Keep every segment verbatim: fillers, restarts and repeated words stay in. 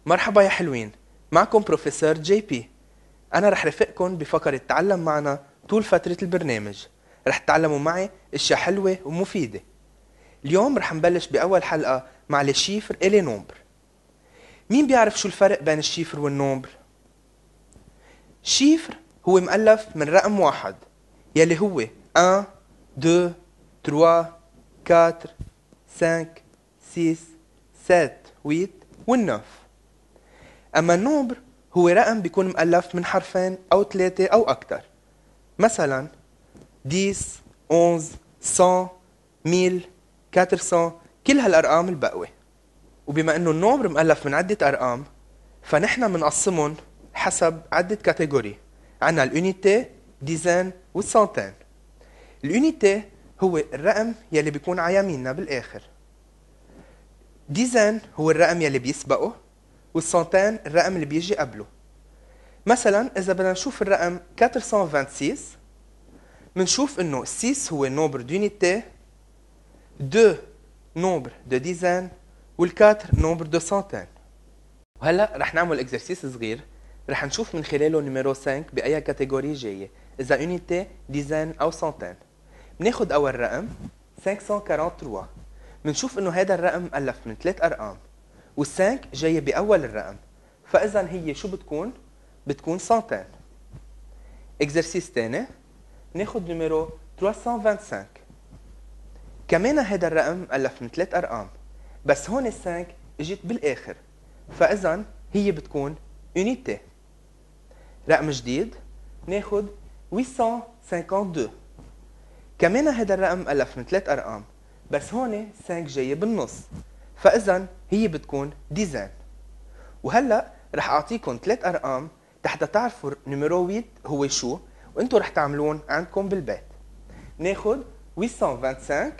مرحبا يا حلوين، معكم بروفيسور جي بي. أنا رح رفقكم بفقرة تعلم معنا طول فترة البرنامج. رح تتعلموا معي اشياء حلوة ومفيدة. اليوم رح نبلش بأول حلقة مع الشيفر إلي نومبر. مين بيعرف شو الفرق بين الشيفر والنومبر؟ الشيفر هو مؤلف من رقم واحد يلي هو واحد، اثنين، ثلاثة، أربعة، خمسة، ستة، سبعة، ثمانية والتسعة. أما النومبر هو رقم بيكون مؤلف من حرفين أو ثلاثة أو أكثر. مثلا عشرة، احداشر، مية، ألف، أربعمية، كل هالأرقام البقوة. وبما أنه النومبر مؤلف من عدة أرقام، فنحن منقسمهم حسب عدة كاتيجوري. عنا الأونيتي، ديزين والسنتين. الأونيتي هو الرقم يلي بيكون على يميننا بالآخر. ديزين هو الرقم يلي بيسبقه، والسنتين الرقم اللي بيجي قبله. مثلا إذا بدنا نشوف الرقم أربعمية وستة وعشرين، منشوف إنه ستة هو نومبر دونيتي، اثنين نومبر دو ديزين، والأربعة نومبر دو سنتين. وهلا رح نعمل اكزرسيس صغير رح نشوف من خلاله نيميرو خمسة بأي كاتيجوري جاية، إذا أونيتي، ديزين أو سنتين. بناخد أول رقم خمسمية وثلاثة وأربعين، منشوف إنه هذا الرقم مؤلف من ثلاث أرقام، والسانك جاية بأول الرقم، فإذا هي شو بتكون؟ بتكون سنتين. اكزرسيس تاني ناخد نيميرو ثلاثمية وخمسة وعشرين، كمان هذا الرقم مؤلف من ثلاث أرقام، بس هون السانك اجت بالآخر، فإذا هي بتكون أونيتي. رقم جديد ناخد ثمانمية وخمسة وخمسين، كمان هذا الرقم مؤلف من ثلاث أرقام، بس هون خمسة جاية بالنص، فإذا هي بتكون ديزين. وهلا رح أعطيكم ثلاث أرقام حتى تعرفوا نيميرو ثمانية هو شو، وانتو رح تعملون عندكم بالبيت. ناخد ثمانمية وخمسة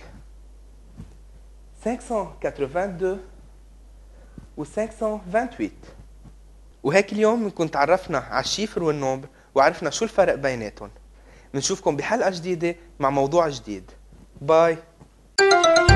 وعشرين، خمسمية وثمانية وثمانين و خمسمية وثمانية وعشرين. وهيك اليوم بنكون تعرفنا على الشيفر والنومبر وعرفنا شو الفرق بيناتهم. بنشوفكم بحلقة جديدة مع موضوع جديد. باي.